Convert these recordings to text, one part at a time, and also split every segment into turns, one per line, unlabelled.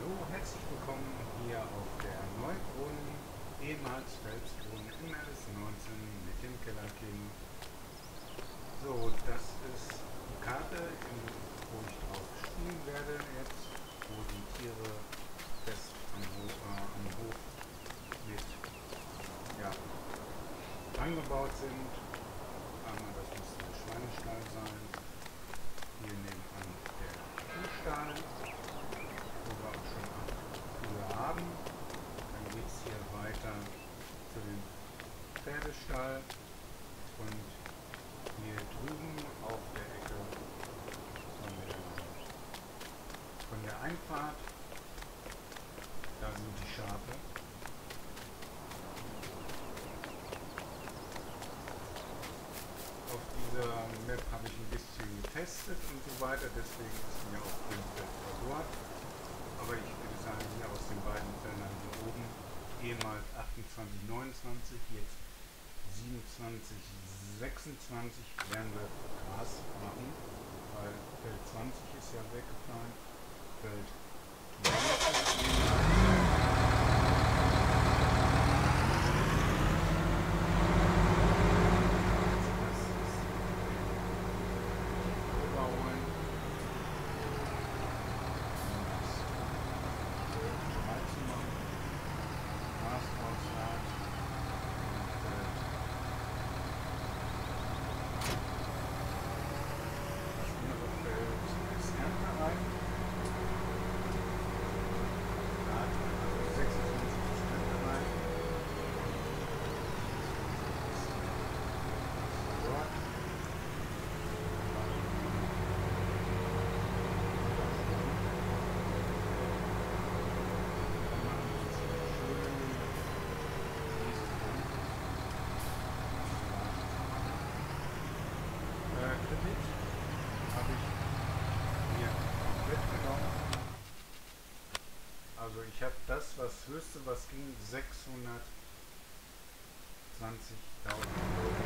Herzlich willkommen hier auf der Neubrunnen, ehemals Phelpsbrunnen im RS19 mit dem Kellerking. So, das ist die Karte, wo ich drauf spielen werde jetzt, wo die Tiere fest am Hof mit angebaut sind. Einmal, das muss der Schweinestall sein. Hier nebenan der Kuhstall, wo wir auch schon 8 Kühe haben. Dann geht es hier weiter zu dem Pferdestall und hier drüben auf der Ecke von der Einfahrt, da sind die Schafe. Auf dieser Map habe ich ein bisschen getestet und so weiter, deswegen ist mir auch Grünfeld verdorrt. Aber ich würde sagen, hier aus den beiden Feldern hier oben, ehemals 28, 29, jetzt 27, 26 werden wir Gras machen, weil Feld 20 ist ja weggefallen. Feld 19 habe ich mir komplett genommen. Also ich habe das, was höchste, was ging, 620.000 Euro.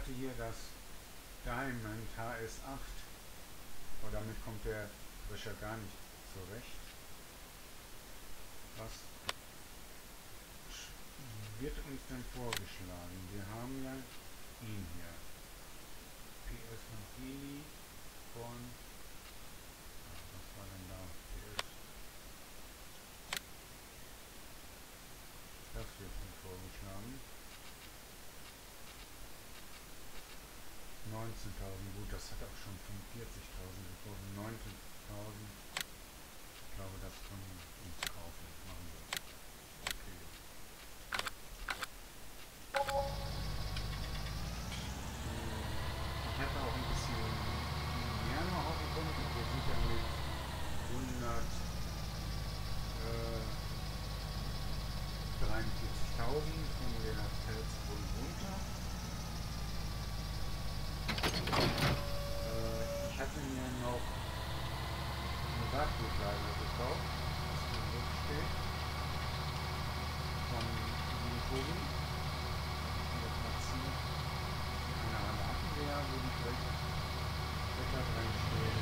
hatte hier das Diamond HS8, aber damit kommt der Drescher gar nicht zurecht. Was wird uns denn vorgeschlagen? Wir haben ja ihn hier. PS Mahili von... was war denn da? PS. Das wird uns vorgeschlagen. 19.000, gut, das hat auch schon 45.000 gekostet. 19.000, ich glaube, das können wir uns kaufen. Machen wir. Okay. Ich hätte auch ein bisschen mehr noch auf dem Konto. Wir sind ja mit 143.000 von der Felsbrunn runter. Ich hatte mir noch eine Saatgutkleider gekauft, das hier so steht, von Tobi. Hier platziert eine Ratenwehr, wo die Blätter drin stehen.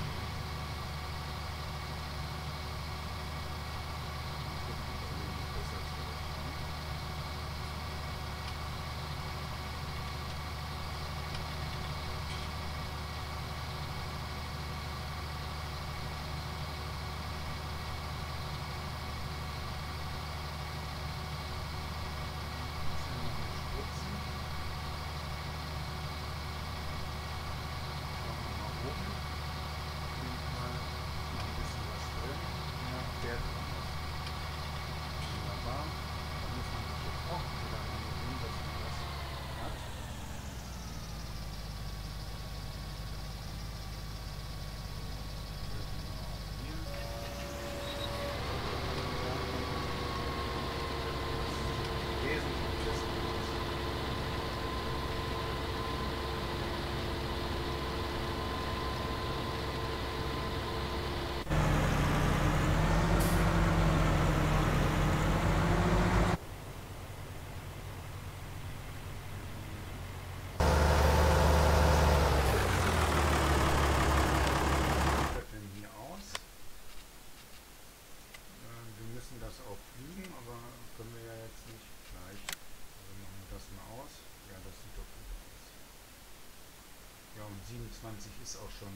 Können wir ja jetzt nicht gleich. Also machen wir das mal aus. Ja, das sieht doch gut aus. Ja, und 27 ist auch schon.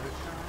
Führerschein.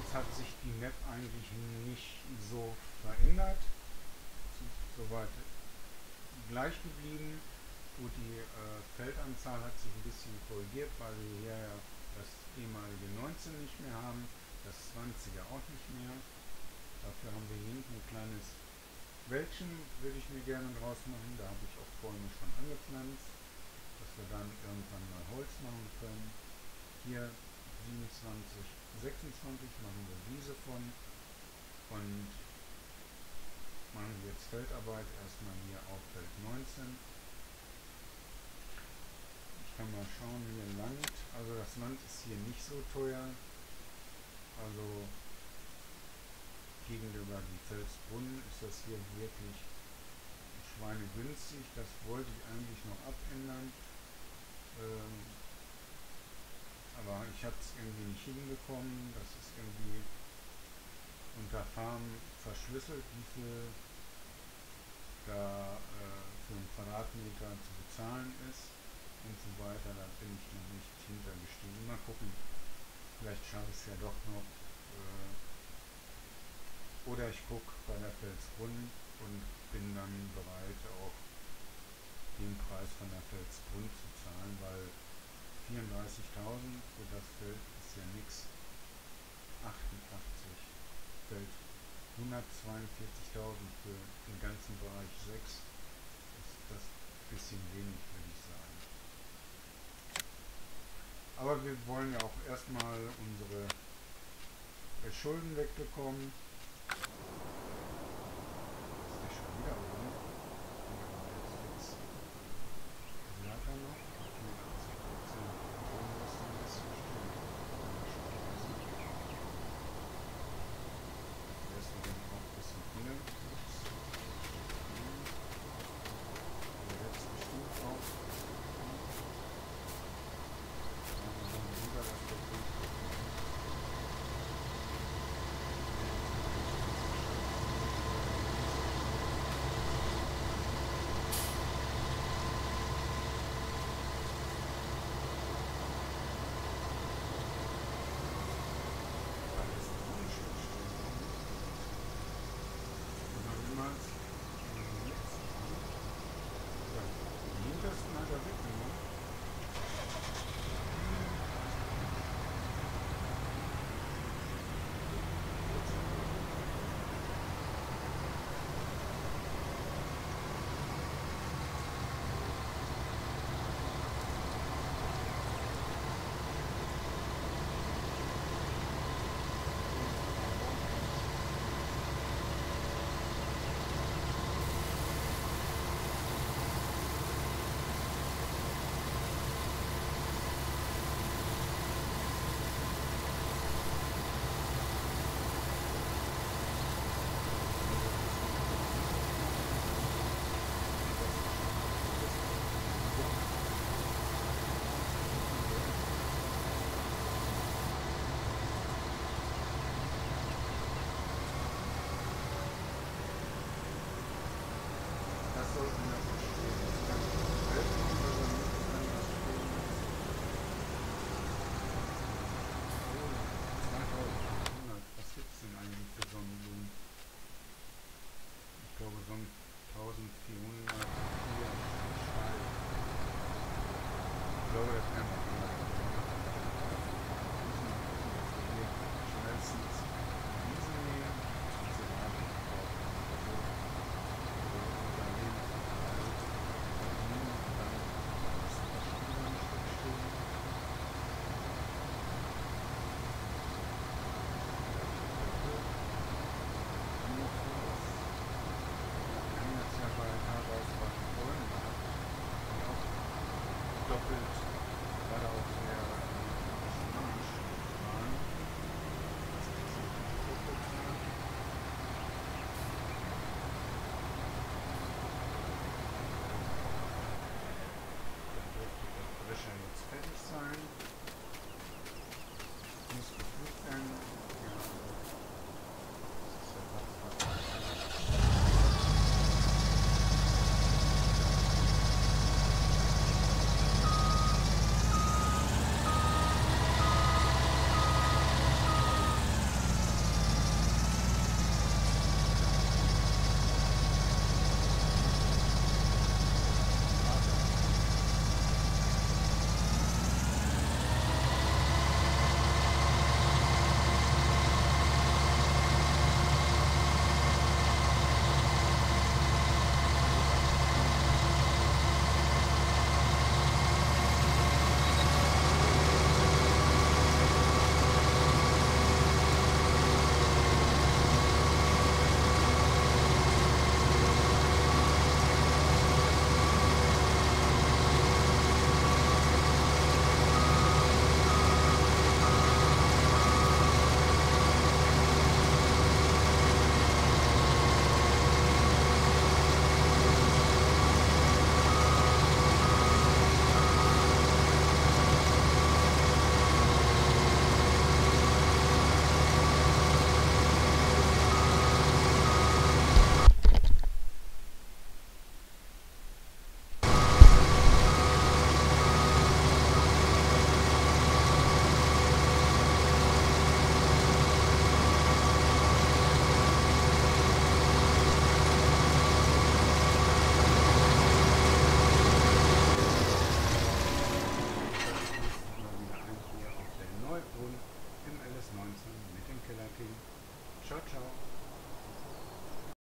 Sonst hat sich die Map eigentlich nicht so verändert. Sie ist soweit gleich geblieben. Gut, die Feldanzahl hat sich ein bisschen korrigiert, weil wir hier ja das ehemalige 19 nicht mehr haben, das 20er auch nicht mehr. Dafür haben wir hier hinten ein kleines Wäldchen, würde ich mir gerne draus machen. Da habe ich auch Bäume schon angepflanzt, dass wir dann irgendwann mal Holz machen können. Hier 27, 26 machen wir Wiese von und machen wir jetzt Feldarbeit erstmal hier auf Feld 19. Ich kann mal schauen, wie ihr Land, also das Land ist hier nicht so teuer, also gegenüber die Pfälzbrunnen ist das hier wirklich schweinegünstig. Das wollte ich eigentlich noch abändern, aber ich habe es irgendwie nicht hinbekommen. Das ist irgendwie unter Farm verschlüsselt, wie viel da für einen Quadratmeter zu bezahlen ist und so weiter. Da bin ich noch nicht hintergestiegen. Mal gucken, vielleicht schaffe ich es ja doch noch. Oder ich gucke bei der Pfälzbrunn und bin dann bereit, auch den Preis von der Pfälzbrunn zu zahlen, weil 34.000 für das Feld ist ja nichts. 88 Feld 142.000 für den ganzen Bereich 6 ist das ein bisschen wenig, würde ich sagen. Aber wir wollen ja auch erstmal unsere Schulden wegbekommen. Das ist schon wieder oben. Hier haben wir jetzt fix. Sie hat er noch 84%. Warum muss ein bisschen stehen? Der ist dann auch ein bisschen viel. Der jetzt bestimmt auch. Lieber das Problem. Doppelt